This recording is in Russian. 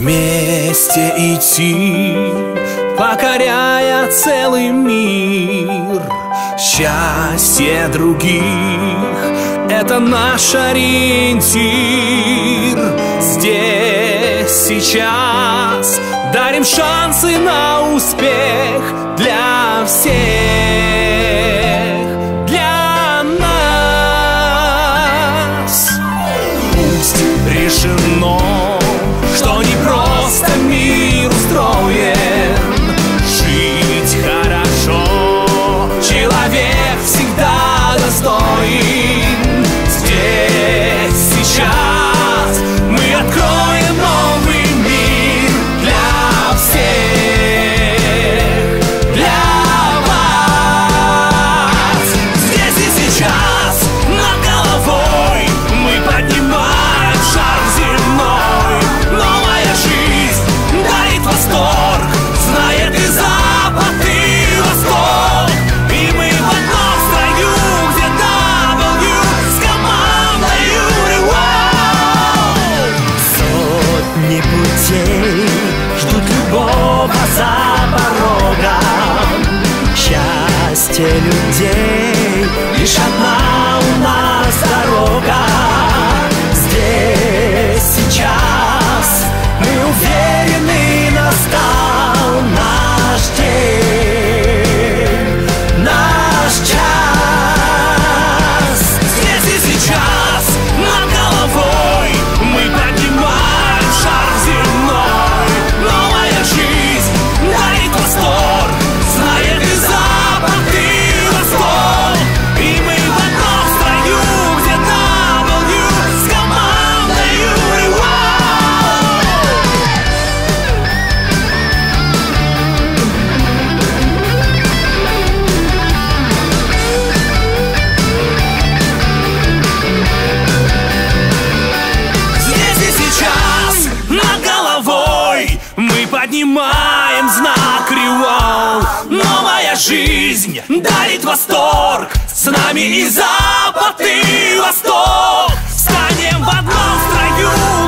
Вместе идти, покоряя целый мир. Счастье других — это наш ориентир. Здесь, сейчас дарим шансы на успех для всех, для нас. Пусть решено, что не просто мир устроен. Жить хорошо человек всегда достоин. Здесь, сейчас мы откроем новый мир для всех, для вас. Здесь и сейчас над головой мы поднимаем шар земной. Новая жизнь дарит восторг, знает и запад, и восток. И мы в одном строю, где W с командой Rewind. Сотни путей ждут любого за порогом. Счастье людей лишь одна у нас дорога. Здесь, сейчас мы уверены, настал наш день, наш час. Здесь и сейчас над головой мы поднимаем шар земной. Новая жизнь дарит восторг, знает и запад, и восток. И мы в одном строю, где W с командой Rewind. Здесь и сейчас над головой мы поднимаем знак Rewind. Новая жизнь дарит восторг, с нами и запад, и восток. Станем в одном строю,